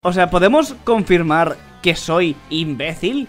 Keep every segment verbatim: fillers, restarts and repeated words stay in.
O sea, ¿podemos confirmar que soy imbécil?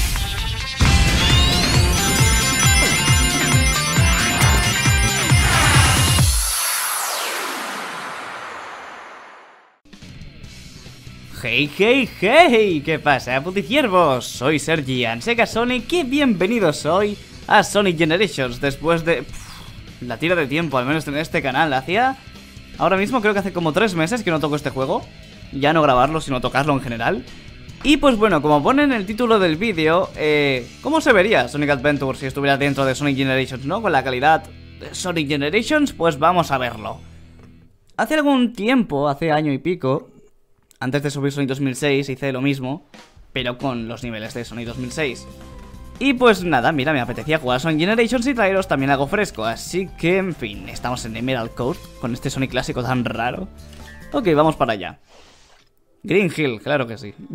Hey, hey, hey, ¿qué pasa, puticiervos? Soy Sergian Sega Sonic y bienvenidos hoy a Sonic Generations. Después de... Pff, la tira de tiempo, al menos en este canal. Hacía... Ahora mismo creo que hace como tres meses que no toco este juego. Ya no grabarlo, sino tocarlo en general. Y pues bueno, como pone en el título del vídeo, eh, ¿cómo se vería Sonic Adventure si estuviera dentro de Sonic Generations, no? Con la calidad de Sonic Generations, pues vamos a verlo. Hace algún tiempo, hace año y pico... Antes de subir Sonic dos mil seis hice lo mismo, pero con los niveles de Sonic dos mil seis. Y pues nada, mira, me apetecía jugar Sonic Generations y traeros también algo fresco. Así que, en fin, estamos en Emerald Coast con este Sonic clásico tan raro. Ok, vamos para allá. Green Hill, claro que sí.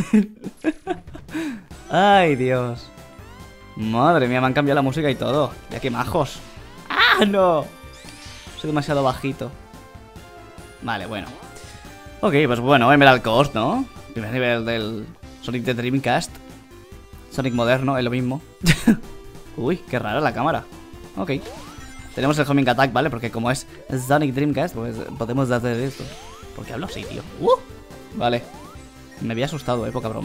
Ay, Dios. Madre mía, me han cambiado la música y todo. Ya que majos. ¡Ah, no! Soy demasiado bajito. Vale, bueno. Ok, pues bueno, Emerald Coast, ¿no? Primer nivel del Sonic de Dreamcast. Sonic moderno, es lo mismo. Uy, qué rara la cámara. Ok. Tenemos el Homing Attack, ¿vale? Porque como es Sonic Dreamcast, pues podemos hacer esto. ¿Por qué hablo así, tío? Uh, vale. Me había asustado, eh, poca broma.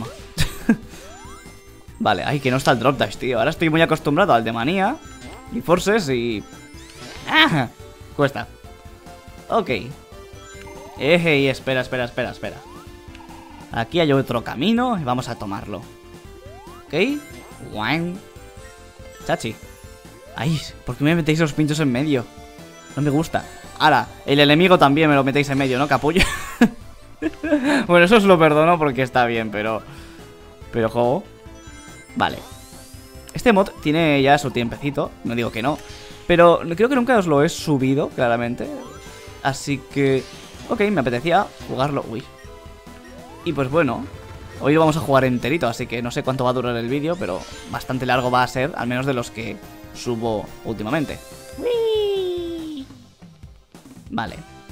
Vale, ay, que no está el Drop Dash, tío. Ahora estoy muy acostumbrado al de Manía y Forces y... ¡Ah! Cuesta. Ok. Ejey, espera, espera, espera, espera. Aquí hay otro camino y vamos a tomarlo. Ok. Wang. Chachi. Ay, ¿por qué me metéis los pinchos en medio? No me gusta. Ahora, el enemigo también me lo metéis en medio, ¿no, capullo? Bueno, eso os lo perdono porque está bien, pero... Pero, juego. Vale. Este mod tiene ya su tiempecito, no digo que no. Pero creo que nunca os lo he subido, claramente. Así que... Ok, me apetecía jugarlo. Uy. Y pues bueno, hoy lo vamos a jugar enterito, así que no sé cuánto va a durar el vídeo, pero bastante largo va a ser, al menos de los que subo últimamente. Uy. Vale.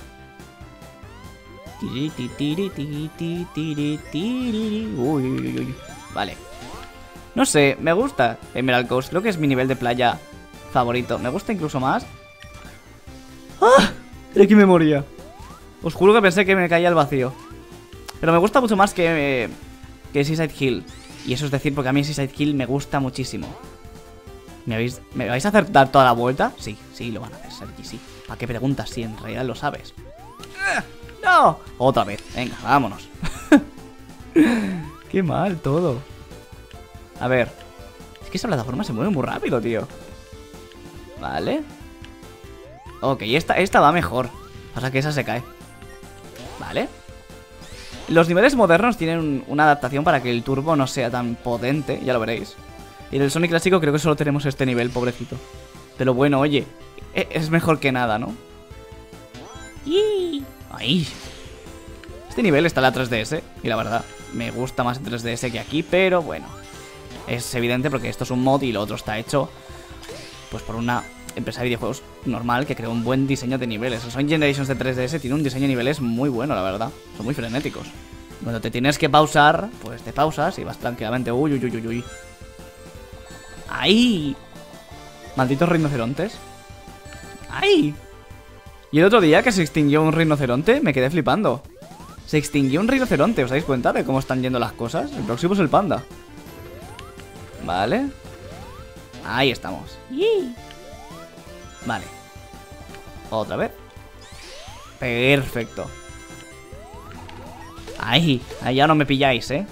Uy, uy, uy. Vale. No sé, me gusta Emerald Coast, creo que es mi nivel de playa favorito. Me gusta incluso más. ¡Ah! De aquí me moría. Os juro que pensé que me caía al vacío. Pero me gusta mucho más que, eh, que Seaside Hill. Y eso es decir, porque a mí Seaside Hill me gusta muchísimo. ¿Me, habéis, ¿Me vais a hacer dar toda la vuelta? Sí, sí, lo van a hacer, Sergi, sí. ¿Para qué preguntas si en realidad lo sabes? ¡No! Otra vez, venga, vámonos. Qué mal todo. A ver. Es que esa plataforma se mueve muy rápido, tío. Vale. Ok, esta, esta va mejor. Pasa que esa se cae. Vale. Los niveles modernos tienen una adaptación para que el turbo no sea tan potente, ya lo veréis. Y en el Sonic clásico creo que solo tenemos este nivel, pobrecito. Pero bueno, oye, es mejor que nada, ¿no? ¡Ay! Este nivel está en la tres D S y la verdad, me gusta más en tres D S que aquí, pero bueno. Es evidente porque esto es un mod y lo otro está hecho pues por una... empresa de videojuegos normal que creó un buen diseño de niveles. El Sonic Generations de tres D S tiene un diseño de niveles muy bueno, la verdad. Son muy frenéticos. Cuando te tienes que pausar, pues te pausas y vas tranquilamente. Uy, uy, uy, uy, uy. ¡Ay! Malditos rinocerontes. ¡Ay! Y el otro día que se extinguió un rinoceronte, me quedé flipando. Se extinguió un rinoceronte, ¿os dais cuenta de cómo están yendo las cosas? El próximo es el panda. Vale. Ahí estamos. ¡Yee! Vale. Otra vez. Perfecto. Ahí, ahí ya no me pilláis, ¿eh?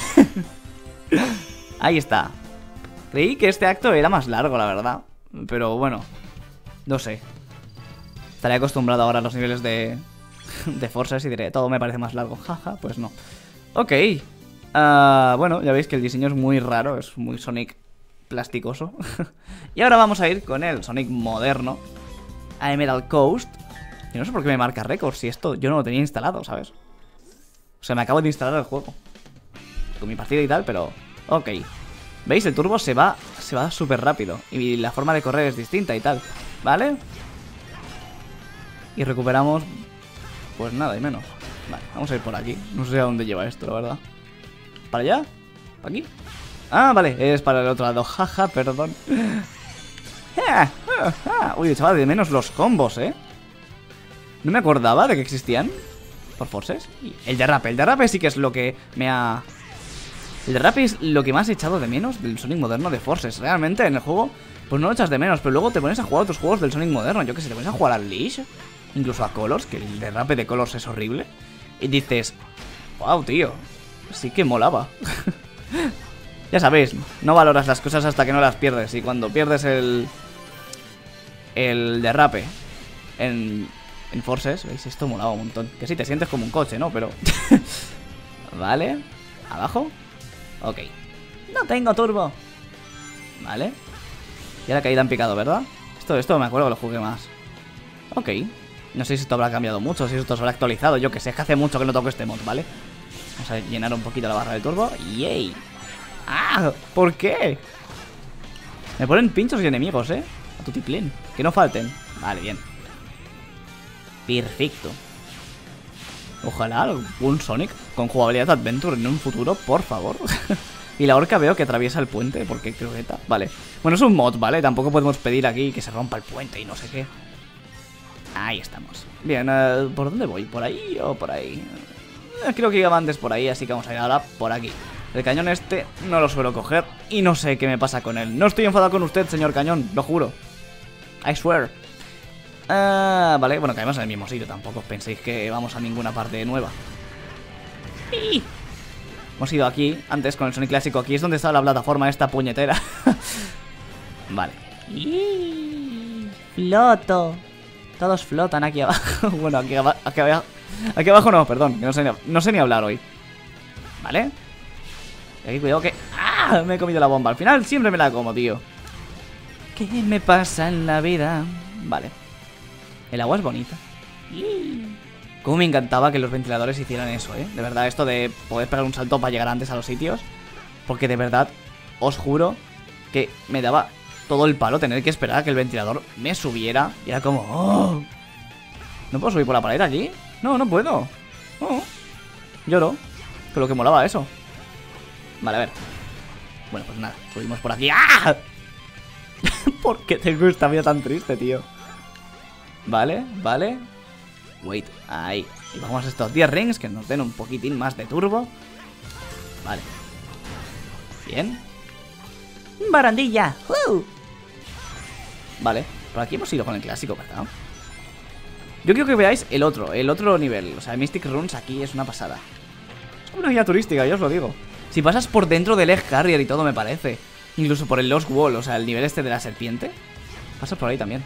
Ahí está. Creí que este acto era más largo, la verdad. Pero bueno, no sé. Estaré acostumbrado ahora a los niveles de, de Forces y diré, todo me parece más largo. Jaja, pues no. Ok. Uh, bueno, ya veis que el diseño es muy raro, es muy Sonic plasticoso. Y ahora vamos a ir con el Sonic moderno a Emerald Coast. Y no sé por qué me marca récord si esto yo no lo tenía instalado, ¿sabes? O sea, me acabo de instalar el juego con mi partida y tal, pero... Ok. ¿Veis? El turbo se va se va súper rápido y la forma de correr es distinta y tal, ¿vale? Y recuperamos... pues nada y menos. Vale, vamos a ir por aquí. No sé a dónde lleva esto, la verdad. ¿Para allá? ¿Para aquí? Ah, vale, es para el otro lado. Jaja, perdón. Uy, echaba de menos los combos, ¿eh? No me acordaba de que existían por Forces. El derrape, el derrape sí que es lo que me ha... El derrape es lo que más he echado de menos del Sonic moderno de Forces. Realmente en el juego, pues no lo echas de menos. Pero luego te pones a jugar a otros juegos del Sonic moderno. Yo que sé, te pones a jugar al Leash, incluso a Colors, que el derrape de Colors es horrible. Y dices, wow, tío, sí que molaba. Ya sabéis, no valoras las cosas hasta que no las pierdes. Y cuando pierdes el... El derrape en... En Forces, ¿veis? Esto molaba un montón. Que sí, te sientes como un coche, ¿no? Pero... Vale. Abajo. Ok. No tengo turbo. Vale. Y ahora caída en picado, ¿verdad? Esto, esto me acuerdo que lo jugué más. Ok. No sé si esto habrá cambiado mucho, si esto se habrá actualizado. Yo que sé, es que hace mucho que no toco este mod, ¿vale? Vamos a llenar un poquito la barra de turbo. ¡Yay! ¡Ah! ¿Por qué? Me ponen pinchos y enemigos, ¿eh? A tutiplén. Que no falten. Vale, bien. Perfecto. Ojalá un Sonic con jugabilidad Adventure en un futuro, por favor. Y la orca veo que atraviesa el puente, porque croqueta. Vale. Bueno, es un mod, ¿vale? Tampoco podemos pedir aquí que se rompa el puente y no sé qué. Ahí estamos. Bien, uh, ¿por dónde voy? ¿Por ahí o por ahí? Eh, creo que iba antes por ahí, así que vamos a ir ahora por aquí. El cañón este no lo suelo coger y no sé qué me pasa con él. No estoy enfadado con usted, señor cañón, lo juro. I swear. Uh, vale, bueno, caemos en el mismo sitio. Tampoco os penséis que vamos a ninguna parte nueva. ¡Y! Hemos ido aquí, antes con el Sonic clásico. Aquí es donde está la plataforma esta puñetera. Vale. ¡Y! Floto. Todos flotan aquí abajo. Bueno, aquí, aba aquí, abajo, aquí abajo no, perdón, que no sé, ni, no sé ni hablar hoy. Vale. Y aquí cuidado que... ¡Ah! Me he comido la bomba. Al final siempre me la como, tío. ¿Qué me pasa en la vida? Vale. El agua es bonita. Como me encantaba que los ventiladores hicieran eso, ¿eh? De verdad, esto de poder pegar un salto para llegar antes a los sitios. Porque de verdad, os juro que me daba todo el palo tener que esperar a que el ventilador me subiera. Y era como... ¡Oh! ¿No puedo subir por la pared allí? No, no puedo. Oh. Lloro. Que lo que molaba eso. Vale, a ver. Bueno, pues nada, subimos por aquí. ¡Ah! ¿Por qué tengo esta vida tan triste, tío? Vale, vale. Wait, ahí. Y vamos a estos diez rings que nos den un poquitín más de turbo. Vale. Bien. Barandilla. ¡Uh! Vale, por aquí hemos ido con el clásico, ¿verdad? Yo quiero que veáis el otro, el otro nivel. O sea, Mystic Runes aquí es una pasada. Es como una guía turística, yo os lo digo. Si pasas por dentro del Egg Carrier y todo, me parece. Incluso por el Lost Wall, o sea, el nivel este de la serpiente. Pasas por ahí también.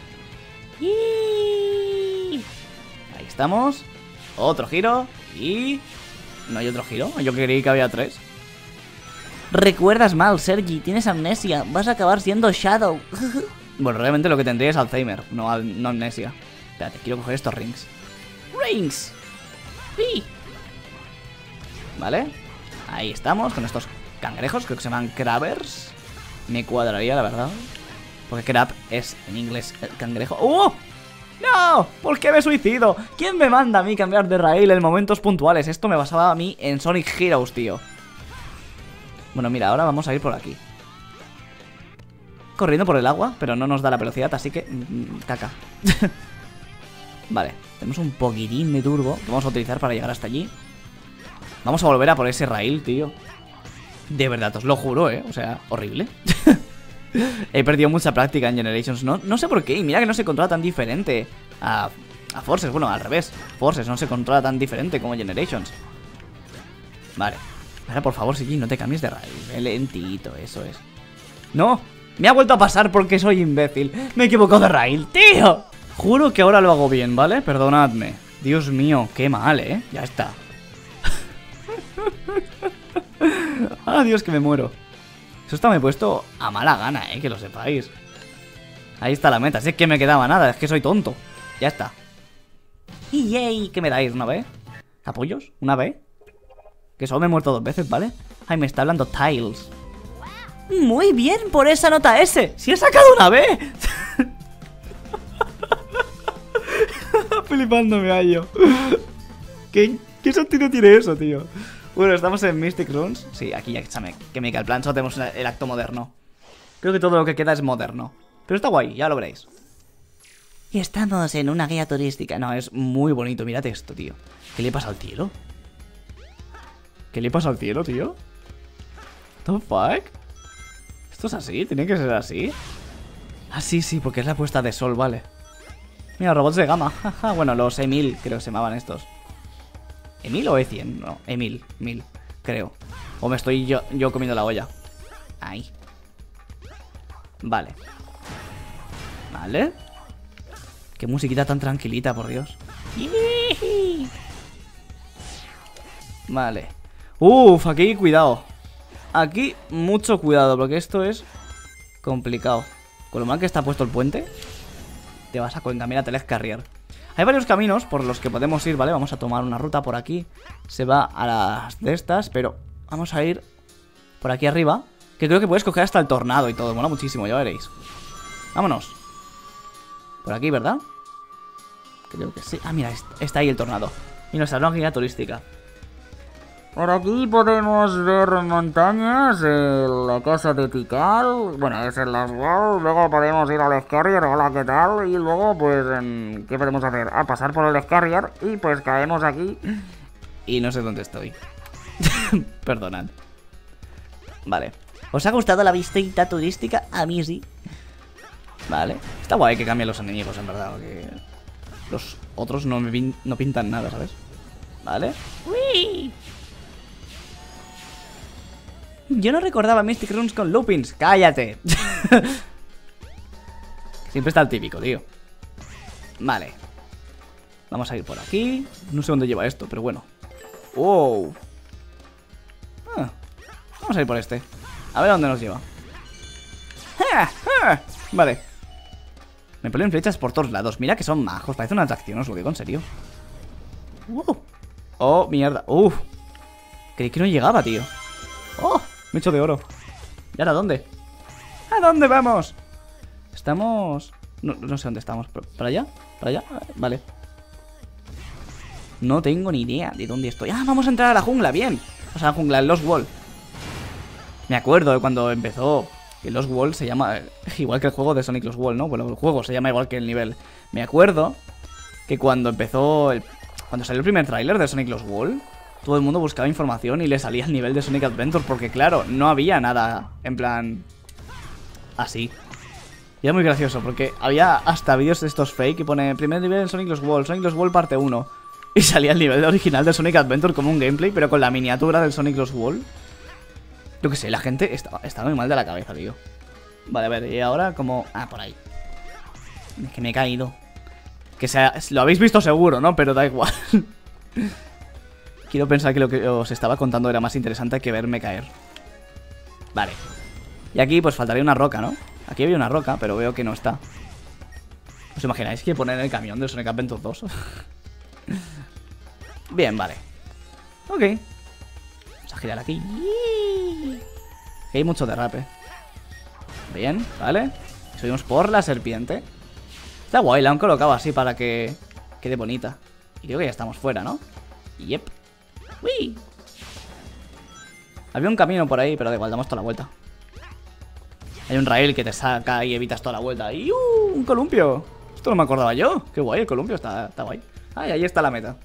Ahí estamos. Otro giro. Y... ¿no hay otro giro? Yo creí que había tres. Recuerdas mal, Sergi. Tienes amnesia. Vas a acabar siendo Shadow. Bueno, realmente lo que tendría es Alzheimer, no, no amnesia. Espérate, quiero coger estos rings. ¡Rings! ¡Sí! Vale. Ahí estamos, con estos cangrejos. Creo que se llaman crabbers. Me cuadraría, la verdad. Porque crab es en inglés el cangrejo. ¡Oh! ¡No! ¿Por qué me suicido? ¿Quién me manda a mí cambiar de rail en momentos puntuales? Esto me basaba a mí en Sonic Heroes, tío. Bueno, mira, ahora vamos a ir por aquí. Corriendo por el agua, pero no nos da la velocidad, así que... Mmm, caca. Vale, tenemos un poquitín de turbo que vamos a utilizar para llegar hasta allí. Vamos a volver a por ese rail, tío. De verdad, os lo juro, ¿eh? O sea, horrible. He perdido mucha práctica en Generations. No, no sé por qué. Y mira que no se controla tan diferente a, a Forces. Bueno, al revés. Forces no se controla tan diferente como Generations. Vale. Ahora, por favor, Sigi, no te cambies de rail. Ve lentito, eso es. ¡No! Me ha vuelto a pasar porque soy imbécil. Me he equivocado de rail, tío. Juro que ahora lo hago bien, ¿vale? Perdonadme. Dios mío, qué mal, ¿eh? Ya está. Ah, Dios, que me muero. Eso está me he puesto a mala gana, eh, que lo sepáis. Ahí está la meta, si es que me quedaba nada, es que soy tonto. Ya está. Y yay, ¿qué me dais? ¿Una B? ¿Capullos? ¿Una B? Que solo me he muerto dos veces, ¿vale? Ay, me está hablando Tiles. Muy bien por esa nota S. ¡Si he sacado una B! Flipándome a yo. ¿Qué? ¿Qué sentido tiene eso, tío? Bueno, estamos en Mystic Runes. Sí, aquí ya que me, que me cae el plan. Solo tenemos el acto moderno. Creo que todo lo que queda es moderno. Pero está guay, ya lo veréis. Y estamos en una guía turística. No, es muy bonito, mirad esto, tío. ¿Qué le pasa al cielo? ¿Qué le pasa al cielo, tío? ¿What the fuck? ¿Esto es así? ¿Tiene que ser así? Ah, sí, sí, porque es la puesta de sol, vale. Mira, robots de gama. Bueno, los E mil creo que se llamaban estos. ¿E mil o E cien? No, E mil, mil, creo. O me estoy yo, yo comiendo la olla. Ahí. Vale. Vale. Qué musiquita tan tranquilita, por Dios. Vale. Uf, aquí cuidado. Aquí mucho cuidado, porque esto es complicado. Con lo mal que está puesto el puente, te vas a encaminar a Telez Carrier. Hay varios caminos por los que podemos ir, ¿vale? Vamos a tomar una ruta por aquí. Se va a las de estas, pero vamos a ir por aquí arriba, que creo que puedes coger hasta el tornado y todo. Mola muchísimo, ya veréis. Vámonos. Por aquí, ¿verdad? Creo que sí. Ah, mira, está ahí el tornado. Y nuestra nueva guía turística. Por aquí podemos ver montañas, eh, la casa de Tikal, bueno, es el Last World, luego podemos ir al Escarrier, hola, ¿qué tal? Y luego, pues, en, ¿qué podemos hacer? A pasar por el Escarrier y pues caemos aquí. Y no sé dónde estoy. Perdonad. Vale. ¿Os ha gustado la visita turística? A mí sí. Vale. Está guay que cambien los enemigos, en verdad, porque los otros no, me pin no pintan nada, ¿sabes? Vale. ¡Uy! Yo no recordaba Mystic Runes con loopings. ¡Cállate! Siempre está el típico, tío. Vale. Vamos a ir por aquí. No sé dónde lleva esto, pero bueno. ¡Wow! Ah, vamos a ir por este. A ver a dónde nos lleva. ¡Ah! ¡Ah! Vale. Me ponen flechas por todos lados. Mira que son majos. Parece una atracción, os lo digo en serio. Uh. Oh, mierda. Uf. Creí que no llegaba, tío. Oh, mecho de oro. ¿Y ahora dónde? ¿A dónde vamos? Estamos... No, no sé dónde estamos. ¿Para allá? ¿Para allá? Vale. No tengo ni idea de dónde estoy. Ah, vamos a entrar a la jungla, bien. O sea, a la jungla, en Lost World. Me acuerdo de cuando empezó... Que Lost World se llama... Igual que el juego de Sonic Lost World, ¿no? Bueno, el juego se llama igual que el nivel. Me acuerdo que cuando empezó... El... Cuando salió el primer tráiler de Sonic Lost World, todo el mundo buscaba información y le salía el nivel de Sonic Adventure. Porque claro, no había nada en plan... así. Y era muy gracioso porque había hasta vídeos de estos fake que pone primer nivel en Sonic Lost World, Sonic Lost World parte uno. Y salía el nivel original de Sonic Adventure como un gameplay, pero con la miniatura del Sonic Lost World. Yo qué sé, la gente está, está muy mal de la cabeza, tío. Vale, a ver, y ahora como... Ah, por ahí. Es que me he caído. Que sea... Lo habéis visto seguro, ¿no? Pero da igual. Quiero pensar que lo que os estaba contando era más interesante que verme caer. Vale. Y aquí pues faltaría una roca, ¿no? Aquí había una roca, pero veo que no está. ¿Os imagináis que poner en el camión de Sonic Adventure dos? Bien, vale. Ok. Vamos a girar aquí. Que hay mucho derrape. Bien, vale. Subimos por la serpiente. Está guay, la han colocado así para que quede bonita. Y creo que ya estamos fuera, ¿no? Yep. Uy. Había un camino por ahí, pero da igual, damos toda la vuelta. Hay un rail que te saca y evitas toda la vuelta. ¡Y uh! ¡Un columpio! Esto no me acordaba yo. Qué guay, el columpio está, está guay. Ah, y ahí está la meta.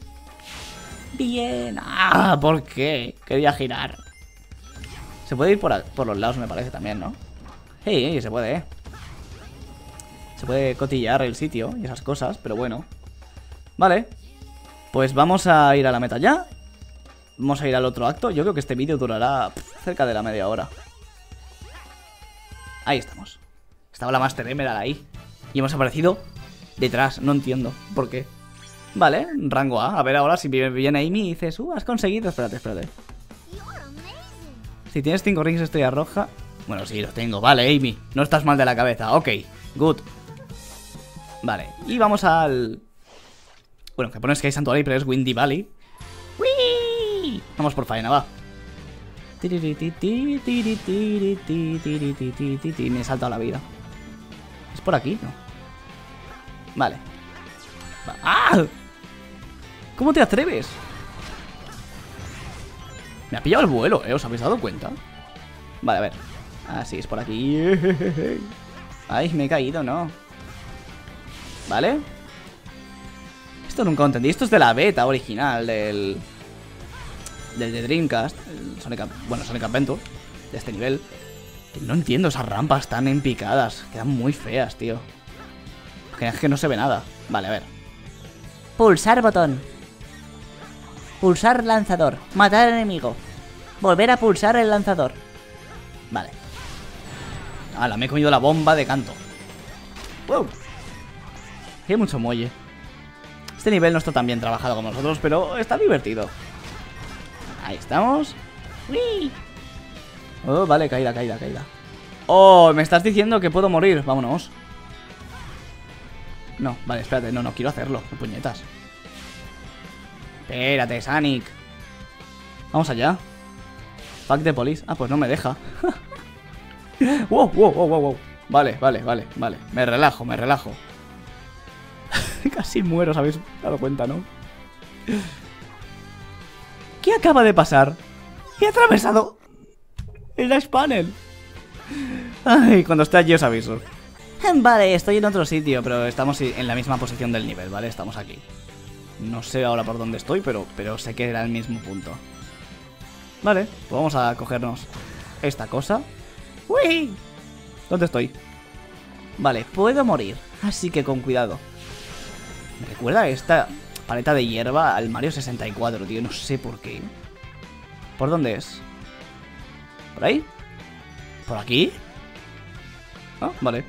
Bien. Ah, ¿por qué? Quería girar. Se puede ir por, por los lados, me parece también, ¿no? Sí, se puede, ¿eh? Se puede cotillear el sitio y esas cosas, pero bueno. Vale. Pues vamos a ir a la meta ya. Vamos a ir al otro acto. Yo creo que este vídeo durará pff, cerca de la media hora. Ahí estamos. Estaba la Master Emerald ahí. Y hemos aparecido detrás. No entiendo por qué. Vale, rango A. A ver ahora si viene Amy y dices, uh, has conseguido. Espérate, espérate. Si tienes cinco rings estrella roja. Bueno, sí, los tengo. Vale, Amy. No estás mal de la cabeza. Ok, good. Vale, y vamos al... Bueno, que pones que hay santuario, pero es Windy Valley. ¡Wii! Vamos por faena, va. Me he saltado la vida. ¿Es por aquí? No. Vale. ¡Ah! ¿Cómo te atreves? Me ha pillado el vuelo, ¿eh? ¿Os habéis dado cuenta? Vale, a ver. Ah, sí, es por aquí. Ay, me he caído, ¿no? Vale. Esto nunca lo entendí. Esto es de la beta original del... Del de Dreamcast. El Sonic, bueno, Sonic Adventure. De este nivel. No entiendo esas rampas tan empicadas. Quedan muy feas, tío. Es que no se ve nada. Vale, a ver. Pulsar botón. Pulsar lanzador. Matar enemigo. Volver a pulsar el lanzador. Vale. Hala, me he comido la bomba de canto. Wow. Hay mucho muelle. Este nivel no está tan bien trabajado como nosotros, pero está divertido. Ahí estamos. ¡Uy! Oh, vale, caída, caída, caída. Oh, me estás diciendo que puedo morir. Vámonos. No, vale, espérate, no, no quiero hacerlo. ¡Qué puñetas! Espérate, Sonic. Vamos allá. Fuck the police. Ah, pues no me deja. Wow, wow, wow, wow, wow. Vale, vale, vale, vale. Me relajo, me relajo. Casi muero, ¿os habéis dado cuenta, no? ¿Qué acaba de pasar? He atravesado el dash panel. Ay, cuando esté allí os aviso. Vale, estoy en otro sitio, pero estamos en la misma posición del nivel, ¿vale? Estamos aquí. No sé ahora por dónde estoy, pero, pero sé que era el mismo punto. Vale, pues vamos a cogernos esta cosa. ¡Uy! ¿Dónde estoy? Vale, puedo morir, así que con cuidado. Me recuerda esta paleta de hierba al Mario sesenta y cuatro, tío. No sé por qué. ¿Por dónde es? ¿Por ahí? ¿Por aquí? Ah, vale.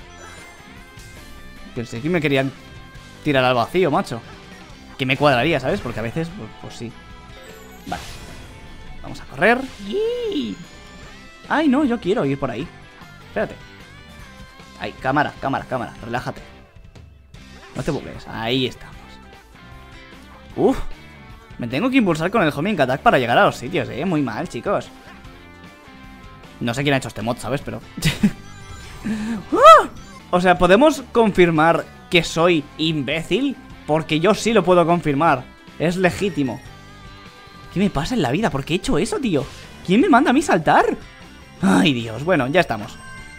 Pensé que me querían tirar al vacío, macho. Que me cuadraría, ¿sabes? Porque a veces, pues, pues sí. Vale. Vamos a correr. ¡Yee! Ay, no, yo quiero ir por ahí. Espérate. Ahí, cámara, cámara, cámara. Relájate. No te bugues. Ahí estamos. Uf. Me tengo que impulsar con el homing attack para llegar a los sitios, eh. Muy mal, chicos. No sé quién ha hecho este mod, ¿sabes? Pero... ¡Ah! O sea, ¿podemos confirmar que soy imbécil? Porque yo sí lo puedo confirmar. Es legítimo. ¿Qué me pasa en la vida? ¿Por qué he hecho eso, tío? ¿Quién me manda a mí saltar? Ay, Dios. Bueno, ya estamos.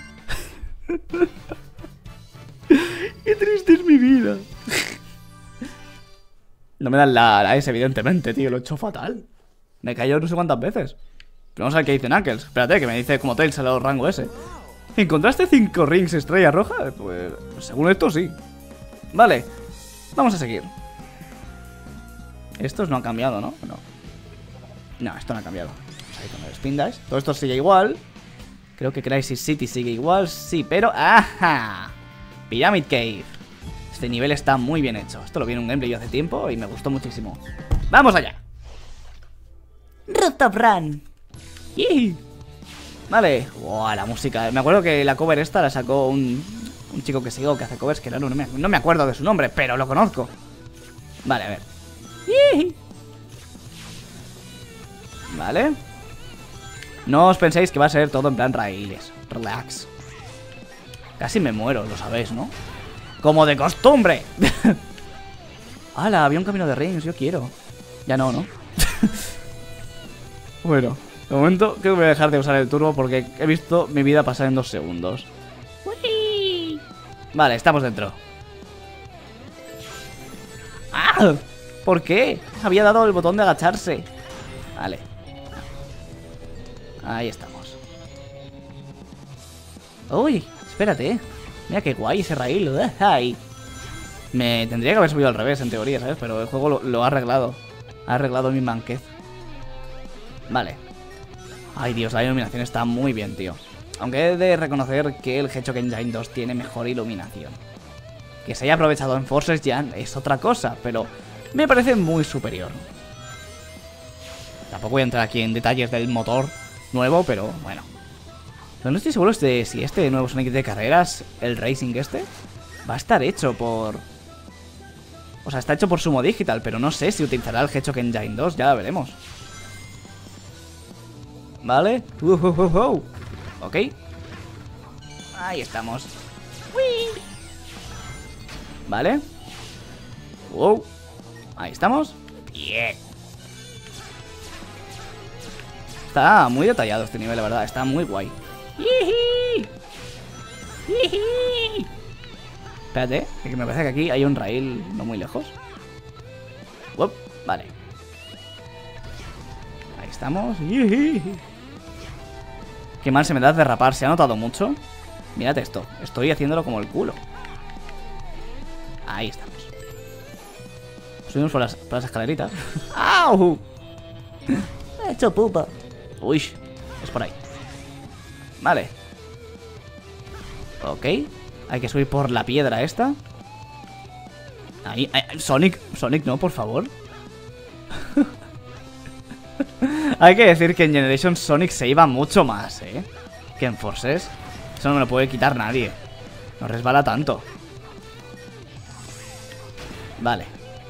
Qué triste es mi vida. No me dan la, la S, evidentemente, tío. Lo he hecho fatal. Me he caído no sé cuántas veces. Pero vamos a ver qué dice Knuckles. Espérate, que me dice como Tails a los rango S. ¿Encontraste cinco rings estrella roja? Pues según esto sí. Vale, vamos a seguir. Estos no han cambiado, ¿no? No, no, esto no ha cambiado. Vamos a ir con el Spin Dash. Todo esto sigue igual. Creo que Crisis City sigue igual. Sí, pero... ¡ajá! Pyramid Cave. Este nivel está muy bien hecho. Esto lo vi en un gameplay yo hace tiempo y me gustó muchísimo. ¡Vamos allá! Rooftop Run. ¡Yee! Vale. Wow, la música. Me acuerdo que la cover esta la sacó un, un chico que sigo que hace covers que no, no, me, no me acuerdo de su nombre, pero lo conozco. Vale, a ver. ¡Yee! Vale. No os penséis que va a ser todo en plan raíles. Relax. Casi me muero, lo sabéis, ¿no? Como de costumbre. ¡Hala! Había un camino de rings, yo quiero. Ya no, ¿no? Bueno, de momento creo que voy a dejar de usar el turbo porque he visto mi vida pasar en dos segundos. ¡Uy! Vale, estamos dentro. ¡Ah! ¿Por qué? Había dado el botón de agacharse. Vale. Ahí estamos. Uy, espérate. Mira qué guay ese raíl. Ay. Me tendría que haber subido al revés en teoría, ¿sabes? Pero el juego lo, lo ha arreglado. Ha arreglado mi manquez. Vale. Ay, Dios, la iluminación está muy bien, tío. Aunque he de reconocer que el Hedgehog Engine dos tiene mejor iluminación. Que se haya aprovechado en Forces ya es otra cosa, pero me parece muy superior. Tampoco voy a entrar aquí en detalles del motor nuevo, pero bueno. Pero no estoy seguro de si este nuevo Sonic de carreras, el Racing este, va a estar hecho por... O sea, está hecho por Sumo Digital, pero no sé si utilizará el Hedgehog Engine dos, ya lo veremos. Vale. Uh, uh, uh, uh. Ok. Ahí estamos. Whee. Vale. Wow. Ahí estamos. Yeah. Está muy detallado este nivel, la verdad. Está muy guay. ¡Yiji! ¡Yiji! Espérate, que me parece que aquí hay un rail no muy lejos. Uop, vale. Ahí estamos. ¡Yiji! Qué mal se me da derrapar. ¿Se ha notado mucho? Mirad esto. Estoy haciéndolo como el culo. Ahí estamos. Subimos por las, por las escaleritas. ¡Au! Me he hecho pupa. Uy, es por ahí. Vale. Ok. Hay que subir por la piedra esta. Ahí, ahí. Sonic, Sonic no, por favor. Hay que decir que en Generation Sonic se iba mucho más, ¿eh? Que en Forces. Eso no me lo puede quitar nadie. No resbala tanto. Vale.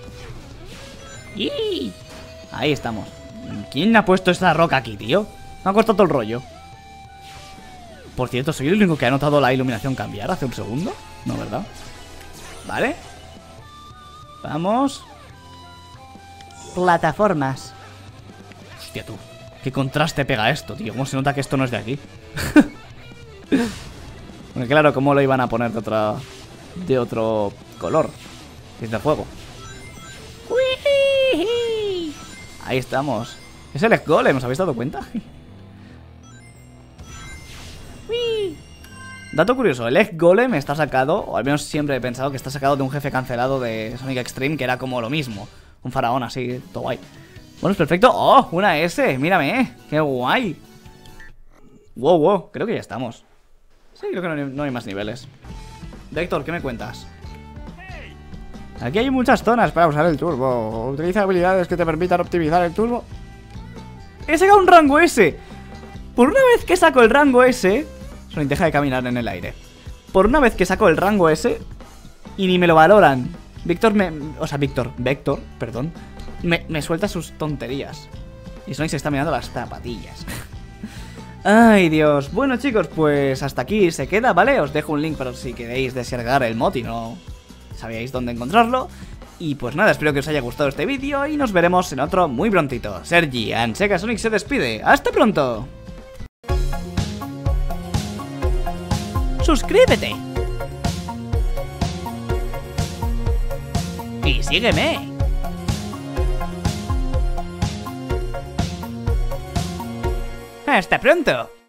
¡Y! Ahí estamos. ¿Quién ha puesto esta roca aquí, tío? Me ha costado todo el rollo. Por cierto, ¿soy el único que ha notado la iluminación cambiar hace un segundo? No, ¿verdad? Vale. Vamos. Plataformas. Hostia, tú. Qué contraste pega esto, tío. ¿Cómo se nota que esto no es de aquí? Bueno, claro, ¿cómo lo iban a poner de otra... de otro color? Que es de fuego. Ahí estamos. Es el Golem, ¿os habéis dado cuenta? Dato curioso, el Egg Golem está sacado, o al menos siempre he pensado que está sacado de un jefe cancelado de Sonic Extreme, que era como lo mismo. Un faraón así, todo guay. Bueno, es perfecto. ¡Oh! Una S, mírame, qué guay. Wow, wow, creo que ya estamos. Sí, creo que no hay, no hay más niveles. Vector, ¿qué me cuentas? Aquí hay muchas zonas para usar el turbo. Utiliza habilidades que te permitan optimizar el turbo. He sacado un rango S. Por una vez que saco el rango S... Sonic, deja de caminar en el aire. Por una vez que saco el rango S y ni me lo valoran. Víctor me... O sea, Víctor, Vector, perdón. Me, me suelta sus tonterías. Y Sonic se está mirando las zapatillas. Ay, Dios. Bueno, chicos, pues hasta aquí se queda, ¿vale? Os dejo un link para si queréis descargar el mod y no sabíais dónde encontrarlo. Y pues nada, espero que os haya gustado este vídeo y nos veremos en otro muy prontito. Sergi, Ansega Sonic se despide. ¡Hasta pronto! ¡Suscríbete! ¡Y sígueme! ¡Hasta pronto!